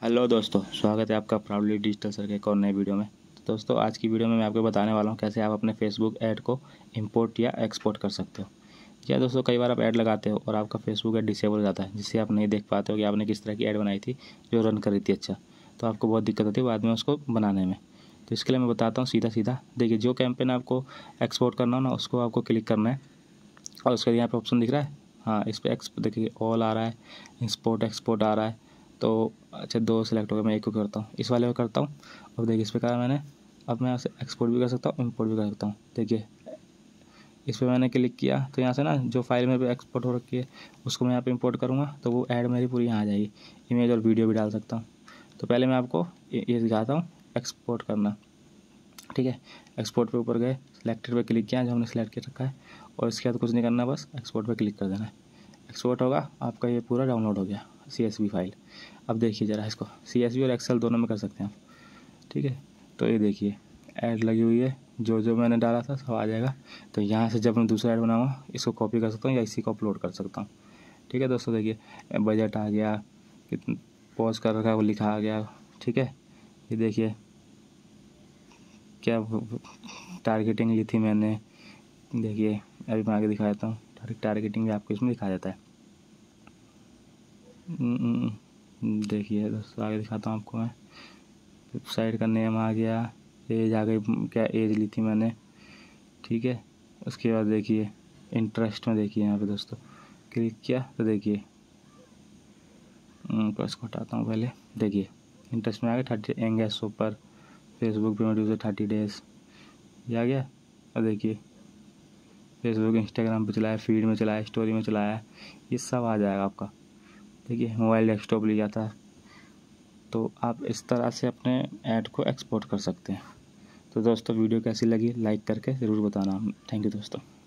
Hello दोस्तों, स्वागत है आपका प्राउडली डिजिटल सर के एक और नए वीडियो में। तो दोस्तों, आज की वीडियो में मैं आपको बताने वाला हूं कैसे आप अपने फेसबुक ऐड को इंपोर्ट या एक्सपोर्ट कर सकते हो। या दोस्तों, कई बार आप ऐड लगाते हो और आपका फेसबुक ऐड डिसेबल हो जाता है, जिससे आप नहीं देख पाते हो कि आपने किस तरह की ऐड बनाई थी जो रन कर रही थी। अच्छा, तो आपको बहुत दिक्कत होती है बाद में उसको बनाने में। तो इसके लिए मैं बताता हूँ सीधा सीधा। देखिए, जो कैंपेन आपको एक्सपोर्ट करना हो ना, उसको आपको क्लिक करना है और उसका यहाँ पर ऑप्शन दिख रहा है। हाँ, इस पर देखिए ऑल आ रहा है, इंपोर्ट एक्सपोर्ट आ रहा है। तो अच्छा, दो सिलेक्ट हो गया, मैं एक को करता हूँ, इस वाले को करता हूँ। और देखिए, इस पर कहा मैंने, अब मैं यहाँ से एक्सपोर्ट भी कर सकता हूँ, इंपोर्ट भी कर सकता हूँ। देखिए, इस पर मैंने क्लिक किया तो यहाँ से ना जो फाइल मेरे पे एक्सपोर्ट हो रखी है उसको मैं यहाँ पे इंपोर्ट करूँगा तो वो ऐड मेरी पूरी यहाँ आ जाएगी। इमेज और वीडियो भी डाल सकता हूँ। तो पहले मैं आपको ये दिखाता हूँ एक्सपोर्ट करना। ठीक है, एक्सपोर्ट पे ऊपर गए, सिलेक्टेड पे क्लिक किया जो हमने सिलेक्ट कर रखा है, और इसके बाद कुछ नहीं करना, बस एक्सपोर्ट पे क्लिक कर देना है। एक्सपोर्ट होगा, आपका ये पूरा डाउनलोड हो गया CSV फाइल। अब देखिए ज़रा, इसको CSV और एक्सेल दोनों में कर सकते हैं आप। ठीक है, तो ये देखिए ऐड लगी हुई है, जो जो मैंने डाला था सब आ जाएगा। तो यहाँ से जब मैं दूसरा ऐड बनाऊँगा इसको कॉपी कर सकता हूँ या इसी को अपलोड कर सकता हूँ। ठीक है दोस्तों, देखिए बजट आ गया, कितना पॉज कर रखा है वो लिखा आ गया। ठीक है, ये देखिए क्या टारगेटिंग ली थी मैंने। देखिए, अभी मैं आगे दिखा देता हूँ, टारगेटिंग भी आपको इसमें दिखा जाता है। देखिए दोस्तों, आगे दिखाता हूँ आपको मैं। वेबसाइट का नेम आ गया, एज आ गई, क्या एज ली थी मैंने। ठीक है, उसके बाद देखिए इंटरेस्ट में, देखिए यहाँ पे दोस्तों क्लिक किया तो देखिए इसको हटाता हूँ पहले। देखिए इंटरेस्ट में आ गया 30 engage super, Facebook payment user 30 days, ये आ गया। और देखिए फेसबुक इंस्टाग्राम पे चलाया, फीड में चलाया, स्टोरी में चलाया, ये सब आ जाएगा आपका। देखिए मोबाइल डेस्कटॉप लिया था। तो आप इस तरह से अपने ऐड को एक्सपोर्ट कर सकते हैं। तो दोस्तों, वीडियो कैसी लगी लाइक करके ज़रूर बताना। थैंक यू दोस्तों।